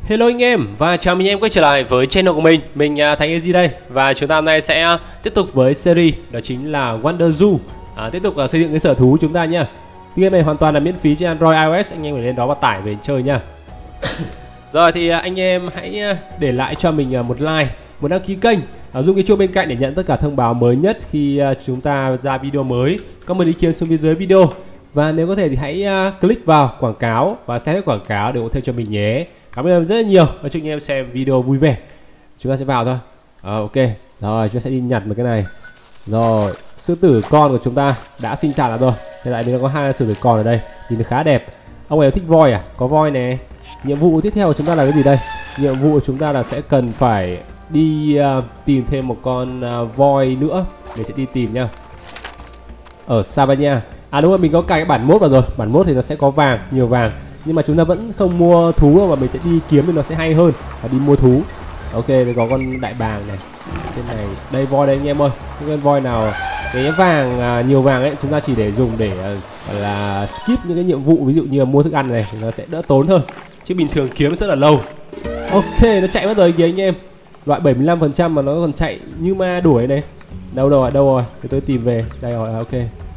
Hello anh em và chào mừng em quay trở lại với channel của mình Thành AZ đây. Và chúng ta hôm nay sẽ tiếp tục với series đó chính là Wonder Zoo. Tiếp tục xây dựng cái sở thú chúng ta nhá. Game này hoàn toàn là miễn phí trên Android, iOS, anh em phải lên đó và tải về chơi nha. Rồi thì anh em hãy để lại cho mình một like, một đăng ký kênh, dùng cái chuông bên cạnh để nhận tất cả thông báo mới nhất khi chúng ta ra video mới. Comment ý kiến xuống phía dưới video. Và nếu có thể thì hãy click vào quảng cáo và xem hết quảng cáo để ủng hộ thêm cho mình nhé. Cảm ơn em rất là nhiều. Và chúc anh em xem video vui vẻ. Chúng ta sẽ vào thôi. Ok. Rồi chúng ta sẽ đi nhặt một cái này. Rồi sư tử con của chúng ta đã sinh sản ra rồi. Hiện tại mình có hai sư tử con ở đây, nhìn khá đẹp. Ông ấy thích voi à? Có voi này. Nhiệm vụ tiếp theo của chúng ta là cái gì đây? Nhiệm vụ của chúng ta là sẽ cần phải đi tìm thêm một con voi nữa. Mình sẽ đi tìm nha. Ở Savannah. Đúng rồi, mình có cài cái bản mốt vào rồi. Bản mốt thì nó sẽ có vàng, nhiều vàng. Nhưng mà chúng ta vẫn không mua thú đâu, mà mình sẽ đi kiếm thì nó sẽ hay hơn và đi mua thú. Ok, thì có con đại bàng này. Trên này, đây voi đây anh em ơi. Những con voi nào cái vàng nhiều vàng ấy chúng ta chỉ để dùng để là skip những cái nhiệm vụ, ví dụ như là mua thức ăn này thì nó sẽ đỡ tốn hơn. Chứ bình thường kiếm rất là lâu. Ok, nó chạy mất rồi kìa anh em. Loại 75% mà nó còn chạy như ma đuổi này. Đâu rồi? Để tôi tìm về. Đây rồi, ok.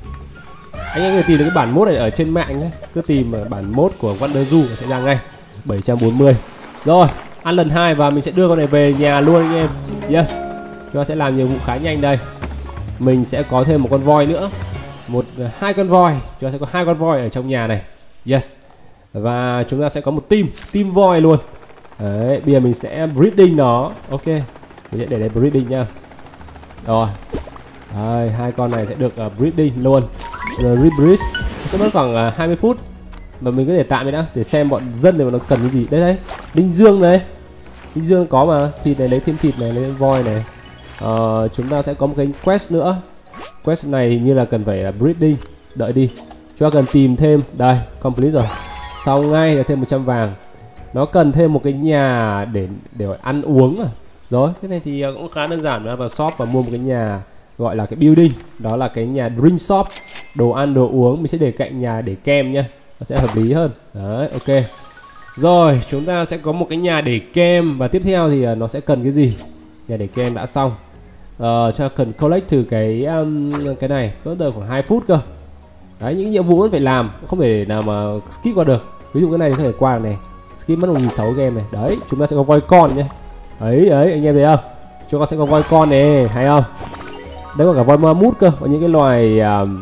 Anh em tìm được cái bản mốt này ở trên mạng nhé. Cứ tìm bản mốt của Wonder Zoo sẽ ra ngay. 740. Rồi, ăn lần 2 và mình sẽ đưa con này về nhà luôn anh em. Yes. Chúng ta sẽ làm nhiệm vụ khá nhanh đây. Mình sẽ có thêm một con voi nữa. Hai con voi. Chúng ta sẽ có 2 con voi ở trong nhà này. Yes. Và chúng ta sẽ có một team voi luôn. Đấy, bây giờ mình sẽ breeding nó. Ok. Mình sẽ để đây breeding nha. Rồi. Đây, 2 con này sẽ được breeding luôn. Rồi rebreed sẽ mất khoảng 20 phút. Mà mình có thể tạm đã để xem bọn dân này mà nó cần cái gì. Đây Đinh Dương đấy. Đinh Dương có mà. Thịt này lấy thêm thịt này, lấy thêm voi này. Chúng ta sẽ có một cái quest nữa. Quest này hình như là cần phải là breeding. Đợi đi. Chúng ta cần tìm thêm. Đây, complete rồi. Xong ngay là thêm 100 vàng. Nó cần thêm một cái nhà để ăn uống à. Rồi, cái này thì cũng khá đơn giản. Vào shop và mua một cái nhà gọi là cái building, đó là cái nhà drink shop, đồ ăn đồ uống. Mình sẽ để cạnh nhà để kem nhá, nó sẽ hợp lý hơn. Đấy, ok. Rồi chúng ta sẽ có một cái nhà để kem. Và tiếp theo thì nó sẽ cần cái gì? Nhà để kem đã xong. Cho cần collect từ cái này có đợi khoảng 2 phút cơ. Đấy, những nhiệm vụ vẫn phải làm, không thể nào mà skip qua được. Ví dụ cái này có thể qua này, skip mất 1.600 game này. Đấy, chúng ta sẽ có voi con nhé. Ấy anh em thấy không? Chúng ta sẽ có voi con này, hay không? Đấy, có cả voi mammoth cơ, có những cái loài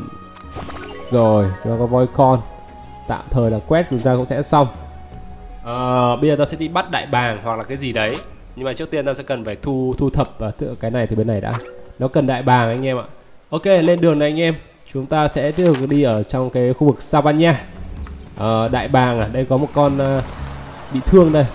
rồi chúng ta có voi con. Tạm thời là quest chúng ta cũng sẽ xong. Bây giờ ta sẽ đi bắt đại bàng hoặc là cái gì đấy. Nhưng mà trước tiên ta sẽ cần phải thu thập cái này từ bên này đã. Nó cần đại bàng anh em ạ. Ok, lên đường này anh em. Chúng ta sẽ tiếp tục đi ở trong cái khu vực Savannah. Đại bàng đây có một con bị thương đây.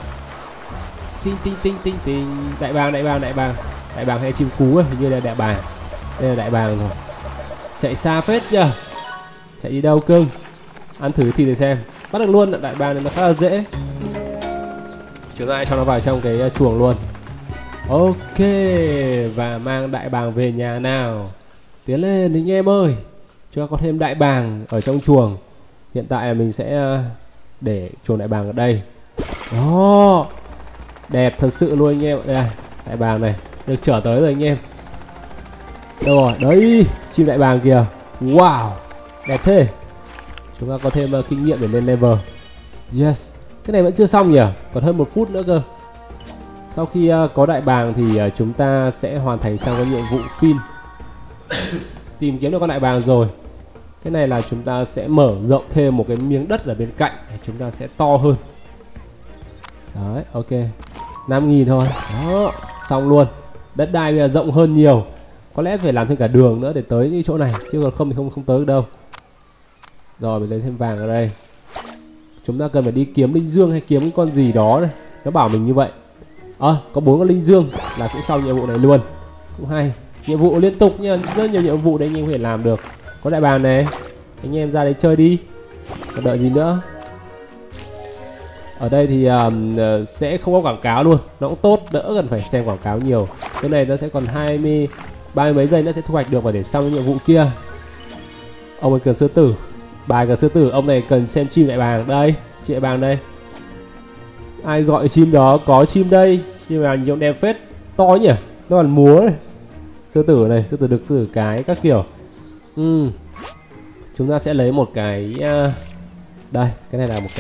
Tinh. Đại bàng hay chim cú ấy, hình như là đại bàng. Đây là đại bàng rồi. Chạy xa phết nhờ. Chạy đi đâu cưng? Ăn thử thịt để xem. Bắt được luôn, đại bàng này nó khá là dễ. Chúng ta cho nó vào trong cái chuồng luôn. Ok. Và mang đại bàng về nhà nào. Tiến lên anh em ơi. Chúng ta có thêm đại bàng ở trong chuồng. Hiện tại là mình sẽ để chuồng đại bàng ở đây. Đó. Đẹp thật sự luôn anh em. Đây, đại bàng này được trở tới rồi anh em. Đâu rồi? Đấy, chim đại bàng kìa. Wow, đẹp thế. Chúng ta có thêm kinh nghiệm để lên level. Yes. Cái này vẫn chưa xong nhỉ? Còn hơn 1 phút nữa cơ. Sau khi có đại bàng thì chúng ta sẽ hoàn thành xong cái nhiệm vụ phim. Tìm kiếm được con đại bàng rồi. Cái này là chúng ta sẽ mở rộng thêm một cái miếng đất ở bên cạnh để chúng ta sẽ to hơn. Đấy, ok. 5.000 thôi. Đó, xong luôn. Đất đai bây giờ rộng hơn nhiều. Có lẽ phải làm thêm cả đường nữa để tới những chỗ này, chứ còn không thì không tới được đâu. Rồi mình lấy thêm vàng ở đây. Chúng ta cần phải đi kiếm linh dương hay kiếm cái con gì đó này. Nó bảo mình như vậy. Có 4 con linh dương là cũng xong nhiệm vụ này luôn. Cũng hay. Nhiệm vụ liên tục nha, rất nhiều nhiệm vụ đấy anh em có thể làm được. Có đại bàng này, anh em ra đấy chơi đi. Còn đợi gì nữa. Ở đây thì sẽ không có quảng cáo luôn. Nó cũng tốt, đỡ cần phải xem quảng cáo nhiều. Cái này nó sẽ còn 30 mấy giây nó sẽ thu hoạch được và để xong cái nhiệm vụ kia. Ông ấy cần sư tử. Bài cần sư tử, ông này cần xem chim đại bàng. Đây, chim đại bàng đây. Ai gọi chim đó? Có chim đây. Chim nào nhìn trông đẹp phết. To nhỉ? Nó còn múa này. Sư tử này, sư tử đực, sư tử cái các kiểu. Chúng ta sẽ lấy một cái đây, cái này là một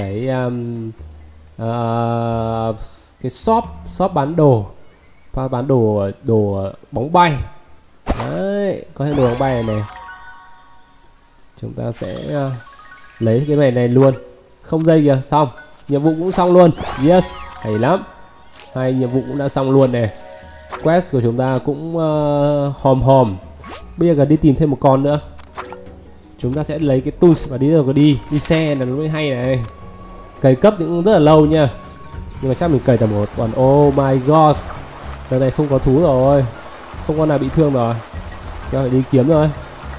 cái shop bán đồ. Bán đồ bóng bay. Đấy, có thêm đồ bóng bay này. Chúng ta sẽ lấy cái này luôn. Không dây kìa, xong. Nhiệm vụ cũng xong luôn. Yes, hay lắm. Hai nhiệm vụ cũng đã xong luôn này. Quest của chúng ta cũng hòm. Bây giờ cần đi tìm thêm một con nữa. Chúng ta sẽ lấy cái tools và đi xe là nó mới hay này. Cày cấp thì cũng rất là lâu nha. Nhưng mà chắc mình cày tầm một tuần. Oh my god. Giờ này không có thú rồi. Không con nào bị thương rồi. Cho phải đi kiếm rồi.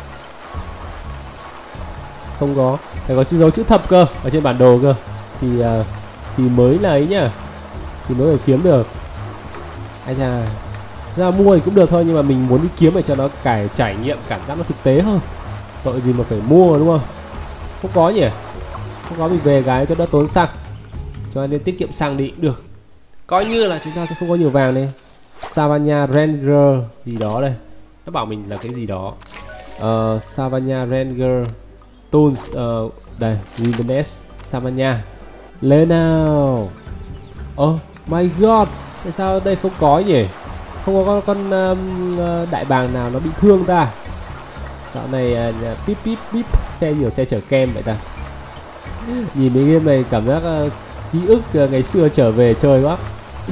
Không có. Phải có dấu chữ thập cơ ở trên bản đồ cơ. Thì mới là ấy nhá. Thì mới phải kiếm được. Ai chà. Ra mua thì cũng được thôi, nhưng mà mình muốn đi kiếm để cho nó trải nghiệm cảm giác nó thực tế hơn. Tội gì mà phải mua đúng không? Không có nhỉ? Không có mình về cái cho đỡ tốn xăng. Cho nên tiết kiệm xăng đi cũng được. Coi như là chúng ta sẽ không có nhiều vàng này. Savannah Ranger gì đó đây. Nó bảo mình là cái gì đó. Savannah Ranger Tools đây, Wilderness Savannah. Lên nào. Oh my god. Tại sao đây không có nhỉ? Không có con đại bàng nào nó bị thương ta. Dạo này bíp xe nhiều xe chở kem vậy ta. Nhìn cái game này cảm giác ký ức ngày xưa trở về chơi quá.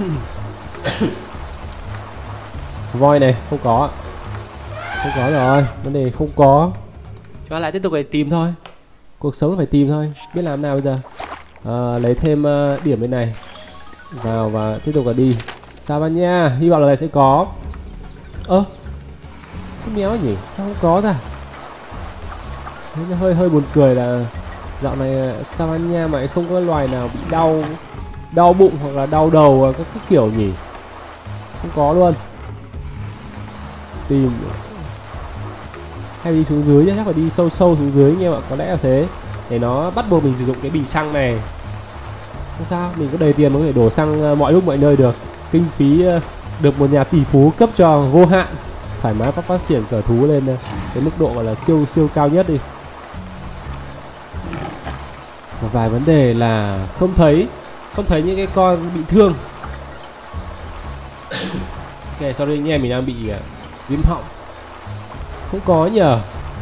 Voi này không có. Không có rồi, vấn đề không có. Chúng ta lại tiếp tục phải tìm thôi. Cuộc sống phải tìm thôi. Biết làm nào bây giờ. Lấy thêm điểm bên này vào và tiếp tục là đi. Savannah, hy vọng là này sẽ có. Cái méo nhỉ? Sao không có ta? Thế hơi buồn cười là dạo này Savannah mà không có loài nào bị đau bụng hoặc là đau đầu các cái kiểu nhỉ? Không có luôn. Tìm hay đi xuống dưới nhá, chắc phải đi sâu xuống dưới nha bạn, có lẽ là thế. Để nó bắt buộc mình sử dụng cái bình xăng này. Không sao, mình có đầy tiền có thể đổ xăng mọi lúc mọi nơi được. Kinh phí được một nhà tỷ phú cấp cho vô hạn. Thoải mái phát triển sở thú lên cái mức độ gọi là siêu cao nhất đi. Một vài vấn đề là không thấy những cái con bị thương. Ok, sorry nha, mình đang bị viêm họng. Không có nhờ.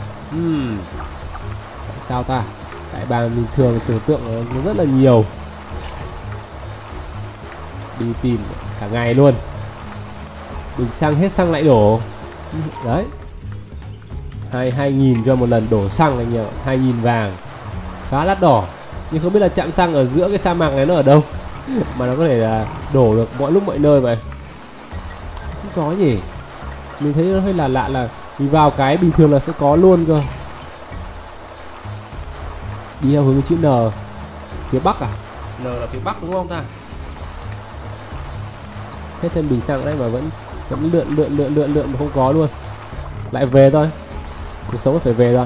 Tại sao ta? Đại bàng mình thường tưởng tượng nó rất là nhiều. Đi tìm cả ngày luôn. Bình xăng hết xăng lại đổ. Đấy. 2.000 cho một lần đổ xăng anh nhờ. 2.000 vàng. Khá đắt đỏ. Nhưng không biết là trạm xăng ở giữa cái sa mạc này nó ở đâu mà nó có thể là đổ được mọi lúc mọi nơi vậy. Không có gì. Mình thấy nó hơi là lạ là mình vào cái bình thường là sẽ có luôn cơ. Đi theo hướng chữ N. Phía Bắc à? N là phía Bắc đúng không ta? Hết thêm bình xăng đấy mà vẫn lượn mà không có luôn. Lại về thôi. Cuộc sống phải về thôi.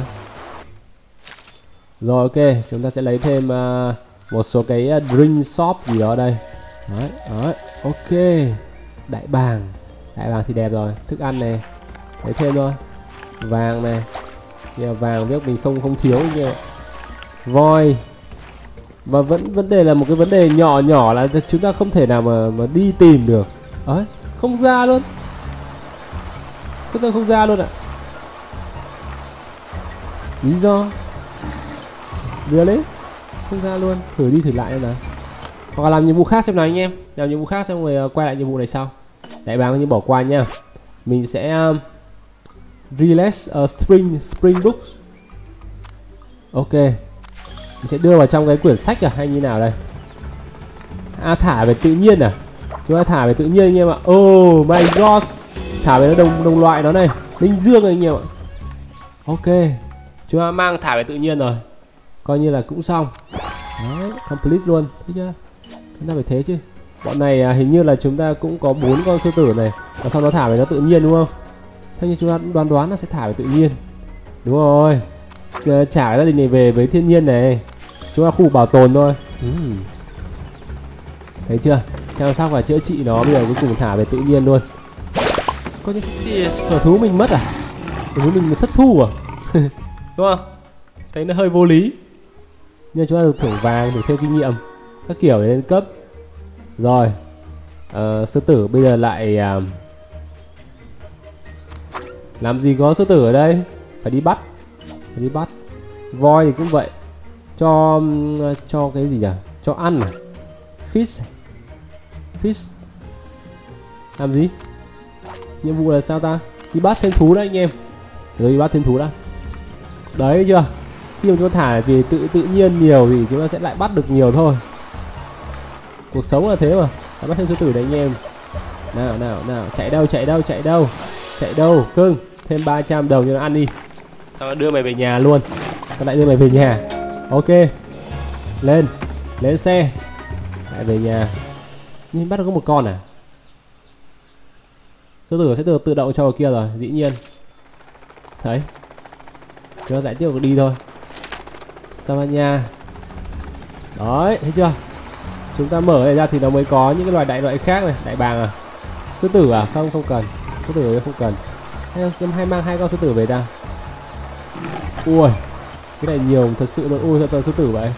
Rồi ok, chúng ta sẽ lấy thêm một số cái drink shop gì đó đây. Đấy, ok. Đại bàng thì đẹp rồi. Thức ăn này, lấy thêm thôi. Vàng này, vàng biết mình không thiếu như voi. Và vấn đề là một cái vấn đề nhỏ là chúng ta không thể nào mà đi tìm được. Đấy, không ra luôn. Tôi không ra luôn ạ. Lý do vừa đấy không ra luôn. Thử đi thử lại xem nào. Hoặc là làm nhiệm vụ khác xem nào anh em. Làm nhiệm vụ khác xong rồi quay lại nhiệm vụ này sau. Đại bàng như bỏ qua nha. Mình sẽ release spring books. Ok. Mình sẽ đưa vào trong cái quyển sách hay như nào đây? Thả về tự nhiên à? Chúng ta thả về tự nhiên anh em ạ. Oh my god. Thả về nó đồng loại nó này. Linh dương anh em ạ. Ok. Chúng ta mang thả về tự nhiên rồi. Coi như là cũng xong. Đấy, complete luôn. Thấy chưa? Chúng ta phải thế chứ. Bọn này hình như là chúng ta cũng có 4 con sư tử này. Và sau đó thả về nó tự nhiên đúng không? Theo như chúng ta đoán nó sẽ thả về tự nhiên. Đúng rồi. Trả gia đình này về với thiên nhiên này. Chúng ta khu bảo tồn thôi. Thấy chưa? Chăm sóc và chữa trị nó, bây giờ cuối cùng thả về tự nhiên luôn. Có những cái sở thú mình mất à? Sở thú mình thất thu à? Đúng không? Thấy nó hơi vô lý. Nhưng chúng ta được thưởng vàng, được thêm kinh nghiệm các kiểu để lên cấp. Rồi sư tử bây giờ lại làm gì có sư tử ở đây? Phải đi bắt. Phải đi bắt. Voi thì cũng vậy. Cho cái gì nhỉ? Cho ăn à? Fish. Fish. Làm gì? Nhiệm vụ là sao ta? Đi bắt thêm thú đấy anh em. Rồi đi bắt thêm thú đã. Đấy chưa? Khi mà chúng ta thả vì tự nhiên nhiều thì chúng ta sẽ lại bắt được nhiều thôi. Cuộc sống là thế mà. Ta bắt thêm sư tử đấy anh em. Nào, chạy đâu cưng. Thêm 300 đồng cho nó ăn đi. Tao đưa mày về nhà luôn. Tao lại đưa mày về nhà. Ok. Lên xe. Lại về nhà. Nhưng bắt được có một con à? Sư tử sẽ tự động cho vào kia rồi, dĩ nhiên. Thấy. Chúng ta lại tiếp tục đi thôi. Savannah. Đấy, thấy chưa? Chúng ta mở này ra thì nó mới có những cái loài loại khác này. Đại bàng à? Sư tử à? Không cần. Sư tử không cần. Hay mang 2 con sư tử về ta. Ui, cái này nhiều thật sự luôn. Ui, thật sư tử vậy.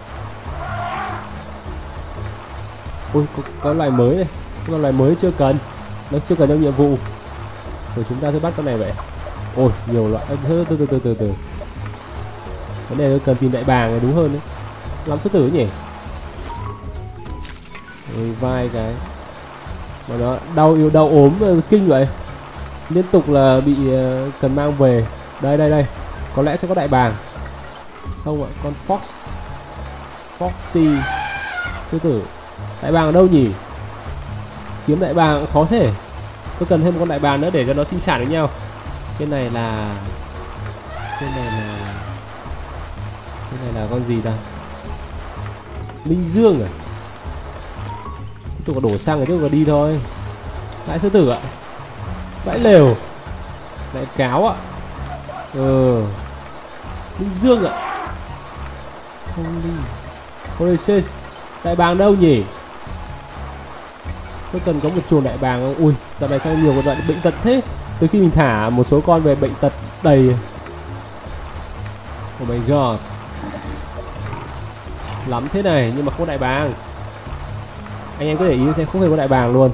Ui, có loài mới này. Có loài mới chưa cần. Nó chưa cần trong nhiệm vụ. Rồi chúng ta sẽ bắt con này vậy. Ôi, nhiều loại. Từ. Vấn đề cần tìm đại bàng này đúng hơn đấy. Lắm sư tử nhỉ. Ôi, vai cái. Mà nó đau ốm kinh vậy. Liên tục là bị cần mang về. Đây. Có lẽ sẽ có đại bàng. Không ạ, con Foxy. Sư tử. Đại bàng ở đâu nhỉ? Kiếm đại bàng khó thể. Tôi cần thêm một con đại bàng nữa để cho nó sinh sản với nhau. Trên này là con gì ta? Minh Dương à? Tiếp tục đổ xăng rồi tiếp tục đi thôi. Lại sư tử ạ. Vãi lều. Lại cáo ạ. Minh Dương ạ. Holy shit. Đại bàng đâu nhỉ? Tôi cần có một chuồng đại bàng không? Ui, dạo này sao nhiều một đoạn bệnh tật thế? Từ khi mình thả một số con về bệnh tật đầy. Oh my god. Lắm thế này nhưng mà không có đại bàng. Anh em cứ để ý xem, không hề có đại bàng luôn.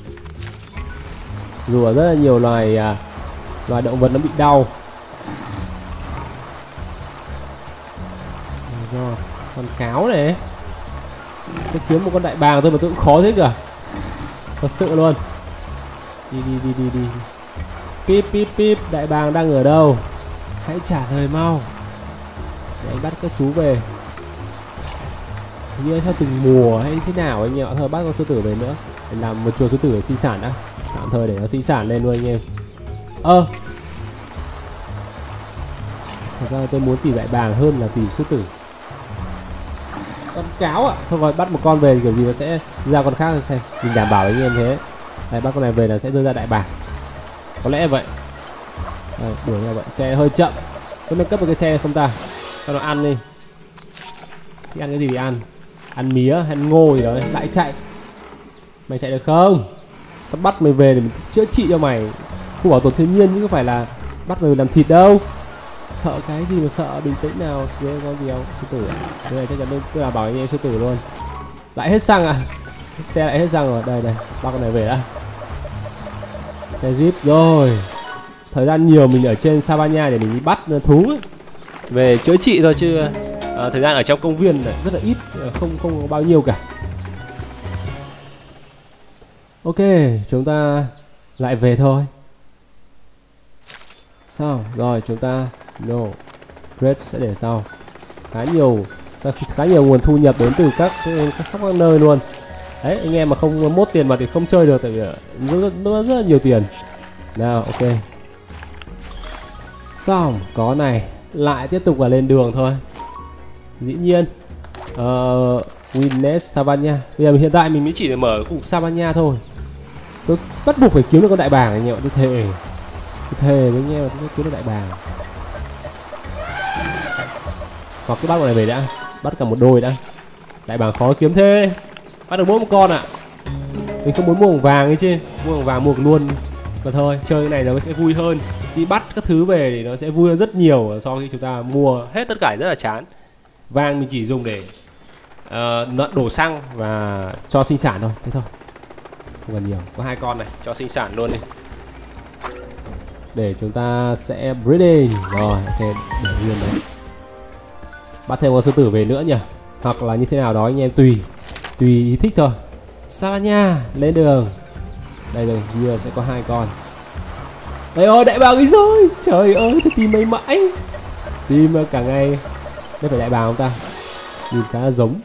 Dù ở rất là nhiều loài động vật nó bị đau. Con cáo này. Tôi kiếm một con đại bàng thôi mà tôi cũng khó thế kìa. Thật sự luôn. Đi. Pip. Đại bàng đang ở đâu? Hãy trả lời mau. Để anh bắt các chú về. Như theo từng mùa hay thế nào anh em. Thôi bắt con sư tử về nữa. Để làm một chuồng sư tử để sinh sản đã. Tạm thời để nó sinh sản lên luôn anh em. Thật ra tôi muốn tìm đại bàng hơn là tìm sư tử. Con cáo ạ. Thôi rồi bắt một con về kiểu gì nó sẽ ra con khác xem. Mình đảm bảo anh em thế. Đây, bắt con này về là sẽ rơi ra đại bàng. Có lẽ vậy. Đây, đuổi nhau vậy. Xe hơi chậm. Tôi nâng cấp một cái xe không ta? Cho nó ăn đi. Thì ăn cái gì thì ăn. Ăn mía, ăn ngô gì đó. Lại chạy. Mày chạy được không? Tao bắt mày về để mình chữa trị cho mày. Khu bảo tồn thiên nhiên chứ không phải là bắt mày làm thịt đâu. Sợ cái gì mà sợ, bình tĩnh nào. Dưới con gì không? Sư tử à? Cái này chắc chắn tôi là bảo anh em sư tử luôn. Lại hết xăng à? Xe lại hết xăng rồi. Đây, bắt con này về đã. Xe jeep rồi. Thời gian nhiều mình ở trên Savannah để mình đi bắt thú ấy. Về chữa trị thôi chứ thời gian ở trong công viên này rất là ít, không có bao nhiêu cả. Ok, chúng ta lại về thôi. Sao? Rồi chúng ta Great sẽ để sau. Khá nhiều nguồn thu nhập đến từ khắp các nơi luôn. Đấy, anh em mà không mốt tiền mà thì không chơi được, tại vì nó rất là nhiều tiền. Nào, ok. Xong, có này. Lại tiếp tục là lên đường thôi. Dĩ nhiên Wilderness Savannah. Bây giờ hiện tại mình mới chỉ để mở khu vực Savannah thôi. Tôi bắt buộc phải kiếm được con đại bàng anh em ạ. Tôi thề với anh em là tôi sẽ kiếm được đại bàng. Hoặc cứ bắt con này về đã. Bắt cả một đôi đã. Đại bàng khó kiếm thế. Bắt được mỗi một con ạ. Mình không muốn mua bằng vàng ấy chứ, mua bằng vàng mua luôn mà thôi. Chơi cái này nó sẽ vui hơn, đi bắt các thứ về thì nó sẽ vui hơn rất nhiều so với khi chúng ta mua hết tất cả, rất là chán. Vàng mình chỉ dùng để đổ xăng và cho sinh sản thôi, thế thôi, không cần nhiều. Có 2 con này, cho sinh sản luôn đi. Để chúng ta sẽ breeding rồi, ok, để nguyên đấy. Bắt thêm con sư tử về nữa nhỉ, hoặc là như thế nào đó anh em tùy ý thích thôi. Sao nha, lên đường. Đây rồi, như sẽ có 2 con. Đây ơi, đại bàng ấy rồi. Trời ơi, tôi tìm mấy mãi. Tìm cả ngày. Đây phải đại bàng không ta? Nhìn khá là giống.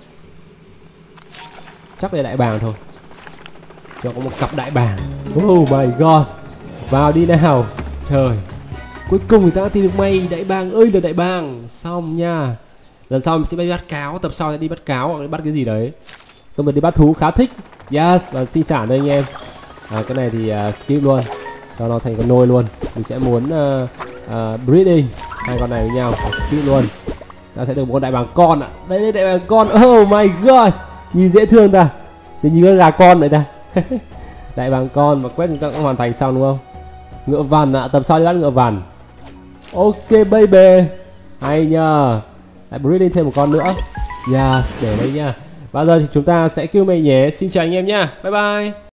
Chắc là đại bàng thôi. Cho có một cặp đại bàng. Oh my god. Vào đi nào. Trời. Cuối cùng người ta đã tìm được mày. Đại bàng ơi là đại bàng. Xong nha. Lần sau mình sẽ đi bắt cáo. Tập sau sẽ đi bắt cáo hoặc bắt cái gì đấy. Tôi mình đi bắt thú khá thích. Yes. Và sinh sản đây anh em. Cái này thì skip luôn. Cho nó thành con nôi luôn. Mình sẽ muốn breeding 2 con này với nhau. Skip luôn. Ta sẽ được một con đại bàng con ạ. Đây đại bàng con. Oh my god. Nhìn dễ thương ta. Nhìn con gà con vậy ta. Đại bàng con. Và quét chúng ta cũng hoàn thành xong đúng không? Ngựa vằn ạ. Tập sau đi bắt ngựa vằn. Ok baby. Hay nhờ. Lại breeding thêm một con nữa. Yes. Để đây nha. Và giờ thì chúng ta sẽ kêu mày nhé. Xin chào anh em nha. Bye bye.